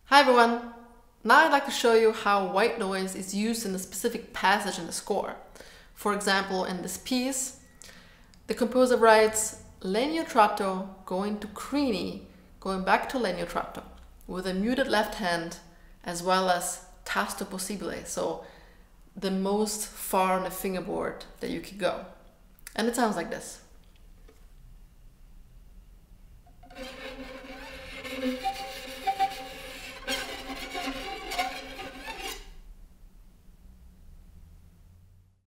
Hi everyone! Now I'd like to show you how white noise is used in a specific passage in the score. For example, in this piece, the composer writes Legno tratto going to Crini, going back to Legno tratto, with a muted left hand as well as tasto possibile, so the most far on the fingerboard that you could go. And it sounds like this.